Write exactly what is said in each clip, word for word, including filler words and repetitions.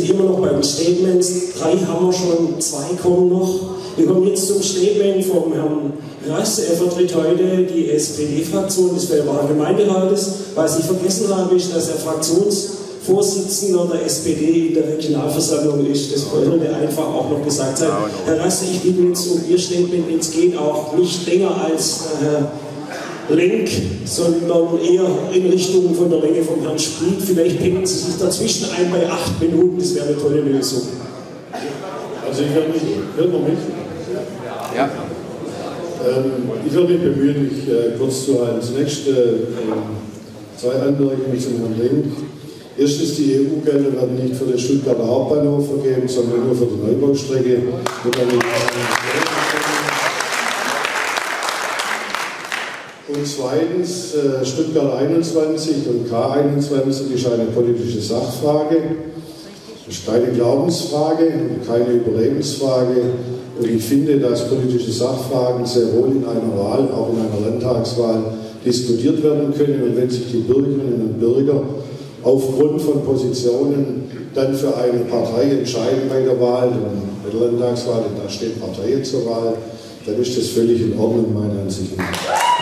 sind immer noch bei den Statements. Drei haben wir schon, zwei kommen noch. Wir kommen jetzt zum Statement vom Herrn Rass. Er vertritt heute die S P D-Fraktion des Velbacher Gemeinderates. Was ich vergessen habe, ist, dass er Fraktionsvorsitzender der S P D in der Regionalversammlung ist. Das wollte einfach auch noch gesagt sein. Herr Rass, ich bitte jetzt um Ihr Statement. Es geht auch nicht länger als Herr Lenk, sondern eher in Richtung von der Länge vom Herrn Spliet. Vielleicht pendeln Sie sich dazwischen ein bei acht Minuten. Das wäre eine tolle Lösung. Also ich werde mich, hört man mich? Ja. Ähm, ich werde mich bemühen, mich äh, kurz zu halten. Zunächst äh, zwei Anmerkungen zum Herrn Lenk. Erstens, die E U-Gelder werden nicht für den Stuttgarter Hauptbahnhof vergeben, sondern nur für die Neubaustrecke. Und zweitens, äh, Stuttgart einundzwanzig und K einundzwanzig ist eine politische Sachfrage. Das ist keine Glaubensfrage und keine Überlebensfrage. Und ich finde, dass politische Sachfragen sehr wohl in einer Wahl, auch in einer Landtagswahl, diskutiert werden können. Und wenn sich die Bürgerinnen und Bürger aufgrund von Positionen dann für eine Partei entscheiden bei der Wahl, bei der Landtagswahl, da stehen Parteien zur Wahl, dann ist das völlig in Ordnung, meiner Ansicht nach.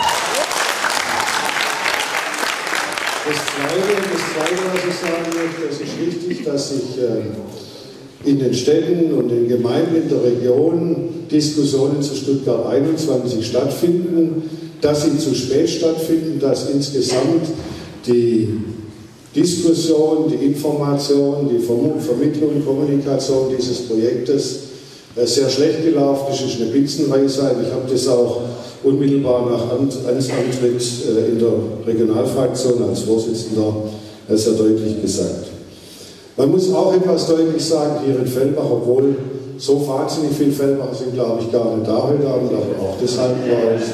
Das Zweite, das Zweite, was ich sagen möchte, es ist wichtig, dass sich äh, in den Städten und den Gemeinden in der Region Diskussionen zu Stuttgart einundzwanzig stattfinden, dass sie zu spät stattfinden, dass insgesamt die Diskussion, die Information, die Vermittlung, Kommunikation dieses Projektes äh, sehr schlecht gelaufen ist. Das ist eine Binsenweisheit. Ich habe das auch unmittelbar nach Amtsantritt in der Regionalfraktion als Vorsitzender sehr deutlich gesagt. Man muss auch etwas deutlich sagen hier in Velbach, obwohl so wahnsinnig viele Velbacher sind, glaube ich, gar nicht da heute Abend, aber auch deshalb war es.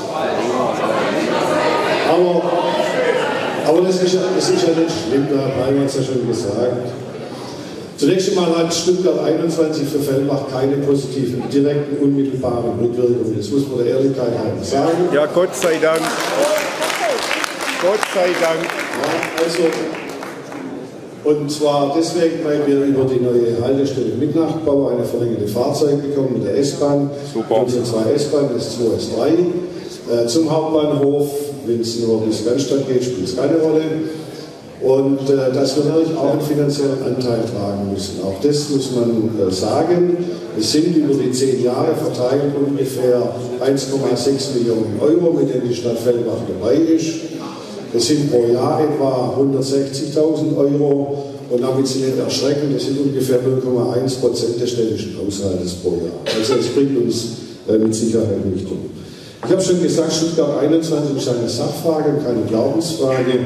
Aber, aber das, ist ja, das ist ja nicht schlimm, da hat man es ja schon gesagt. Zunächst einmal hat Stuttgart einundzwanzig für Velbach keine positiven, direkten, unmittelbaren Rückwirkungen. Das muss man der Ehrlichkeit halber sagen. Ja, Gott sei Dank. Gott sei Dank. Ja, also, und zwar deswegen, weil wir über die neue Haltestelle Mitnachtbau eine verlängerte Fahrzeit bekommen mit der S-Bahn. Super. Unsere zwei S-Bahnen, S zwei, S drei. Äh, zum Hauptbahnhof, wenn es nur bis Cannstatt geht, spielt es keine Rolle. Und äh, dass wir natürlich auch einen finanziellen Anteil tragen müssen. Auch das muss man äh, sagen. Es sind über die zehn Jahre verteilt ungefähr eins Komma sechs Millionen Euro, mit denen die Stadt Velbach dabei ist. Das sind pro Jahr etwa hundertsechzigtausend Euro. Und damit Sie nicht erschrecken, das sind ungefähr null Komma eins Prozent des städtischen Haushaltes pro Jahr. Also es bringt uns äh, mit Sicherheit nicht um. Ich habe schon gesagt, Stuttgart einundzwanzig ist eine Sachfrage und keine Glaubensfrage.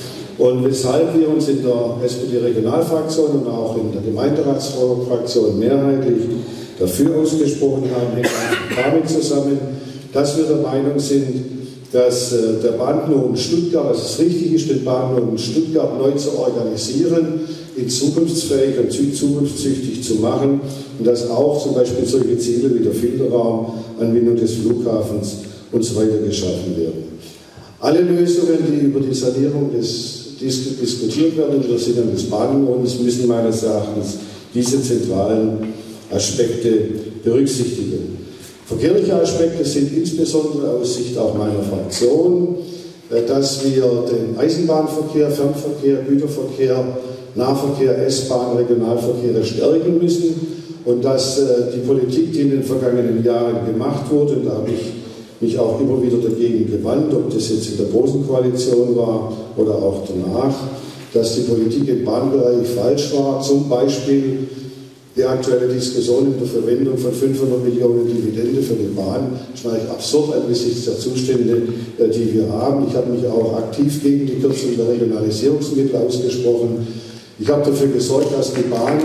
Und weshalb wir uns in der S P D-Regionalfraktion und auch in der Gemeinderatsfraktion mehrheitlich dafür ausgesprochen haben, hängt damit zusammen, dass wir der Meinung sind, dass äh, der Bahnhof Stuttgart, dass es richtig ist, den Bahnhof Stuttgart neu zu organisieren, in zukunftsfähig und zukunftstüchtig zu machen und dass auch zum Beispiel solche Ziele wie der Filterraum, Anbindung des Flughafens und so weiter geschaffen werden. Alle Lösungen, die über die Sanierung des diskutiert werden in der Sinne des Bahnhofs, müssen meines Erachtens diese zentralen Aspekte berücksichtigen. Verkehrliche Aspekte sind insbesondere aus Sicht auch meiner Fraktion, dass wir den Eisenbahnverkehr, Fernverkehr, Güterverkehr, Nahverkehr, S-Bahn, Regionalverkehr stärken müssen und dass die Politik, die in den vergangenen Jahren gemacht wurde, da habe ich mich auch immer wieder dagegen gewandt, ob das jetzt in der Großen Koalition war oder auch danach, dass die Politik im Bahnbereich falsch war. Zum Beispiel die aktuelle Diskussion in der Verwendung von fünfhundert Millionen Dividende für die Bahn. Das ist eigentlich absurd angesichts der Zustände, die wir haben. Ich habe mich auch aktiv gegen die Kürzung der Regionalisierungsmittel ausgesprochen. Ich habe dafür gesorgt, dass die Bahn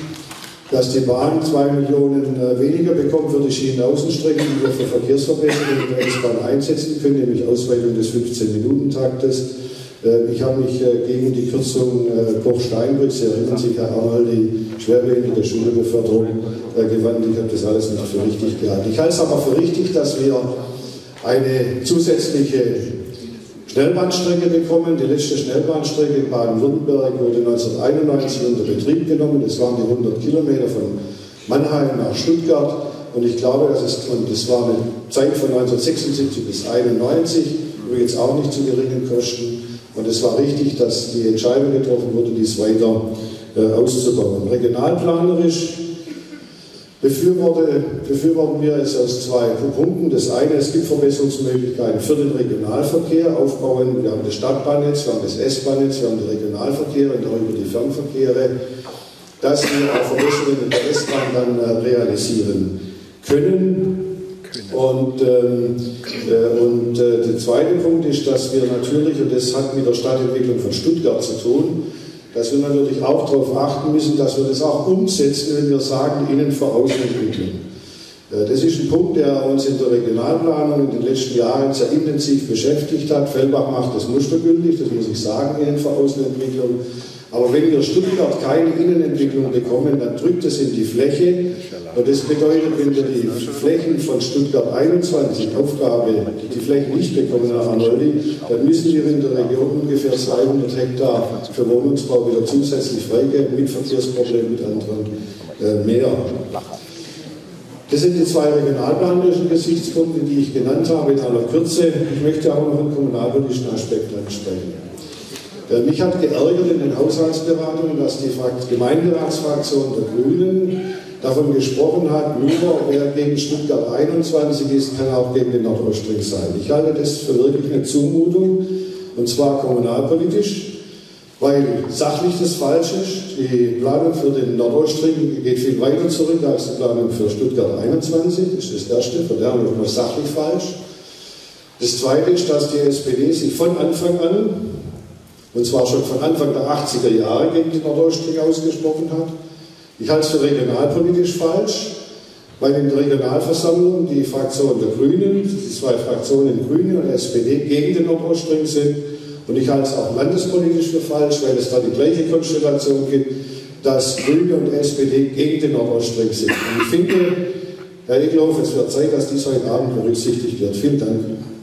dass die Bahn zwei Millionen weniger bekommt für die Schienenaußenstrecken, die wir für Verkehrsverbesserungen in der S-Bahn einsetzen können, nämlich Ausweitung des fünfzehn-Minuten-Taktes. Ich habe mich gegen die Kürzung Koch-Steinbrück, Sie erinnern sich, Herr Arnold, die schwerbehinderte Schülerbeförderung gewandt. Ich habe das alles nicht für richtig gehalten. Ich halte es aber für richtig, dass wir eine zusätzliche Schnellbahnstrecke bekommen. Die letzte Schnellbahnstrecke in Baden-Württemberg wurde neunzehnhunderteinundneunzig unter Betrieb genommen. Das waren die hundert Kilometer von Mannheim nach Stuttgart. Und ich glaube, das, ist, und das war eine Zeit von neunzehnhundertsechsundsiebzig bis einundneunzig, übrigens auch nicht zu geringen Kosten. Und es war richtig, dass die Entscheidung getroffen wurde, dies weiter äh, auszubauen. Regionalplanerisch befürworten, befürworten wir es aus zwei Punkten. Das eine, es gibt Verbesserungsmöglichkeiten für den Regionalverkehr aufbauen. Wir haben das Stadtbahnnetz, wir haben das S-Bahnnetz, wir haben die Regionalverkehre und darüber die Fernverkehre, dass wir auch Verbesserungen in der S-Bahn dann äh, realisieren können. Und, ähm, äh, und äh, der zweite Punkt ist, dass wir natürlich, und das hat mit der Stadtentwicklung von Stuttgart zu tun, dass wir natürlich auch darauf achten müssen, dass wir das auch umsetzen, wenn wir sagen, Innen- vor Außenentwicklung. Äh, das ist ein Punkt, der uns in der Regionalplanung in den letzten Jahren sehr intensiv beschäftigt hat. Fellbach macht das mustergültig, das muss ich sagen, Innen- vor Außenentwicklung. Aber wenn wir Stuttgart keine Innenentwicklung bekommen, dann drückt es in die Fläche. Und das bedeutet, wenn wir die Flächen von Stuttgart einundzwanzig, Aufgabe, die Flächen nicht bekommen, Herr Arnoldi, dann müssen wir in der Region ungefähr zweihundert Hektar für Wohnungsbau wieder zusätzlich freigeben, mit Verkehrsproblemen, mit anderen äh, mehr. Das sind die zwei regionalplanerischen Gesichtspunkte, die ich genannt habe in aller Kürze. Ich möchte auch noch einen kommunalpolitischen Aspekt ansprechen. Mich hat geärgert in den Haushaltsberatungen, dass die Gemeinderatsfraktion der Grünen davon gesprochen hat, nur wer gegen Stuttgart einundzwanzig ist, kann auch gegen den Nordostring sein. Ich halte das für wirklich eine Zumutung, und zwar kommunalpolitisch, weil sachlich das falsch ist. Die Planung für den Nordostring geht viel weiter zurück als die Planung für Stuttgart einundzwanzig. Das ist das Erste, von daher ist es sachlich falsch. Das Zweite ist, dass die S P D sich von Anfang an, und zwar schon von Anfang der achtziger Jahre, gegen den Nordostring ausgesprochen hat. Ich halte es für regionalpolitisch falsch, weil in der Regionalversammlung die Fraktion der Grünen, die zwei Fraktionen Grüne und S P D, gegen den Nordostring sind. Und ich halte es auch landespolitisch für falsch, weil es da die gleiche Konstellation gibt, dass Grüne und S P D gegen den Nordostring sind. Und ich finde, Herr Eckloff, es wird Zeit, dass dies heute Abend berücksichtigt wird. Vielen Dank.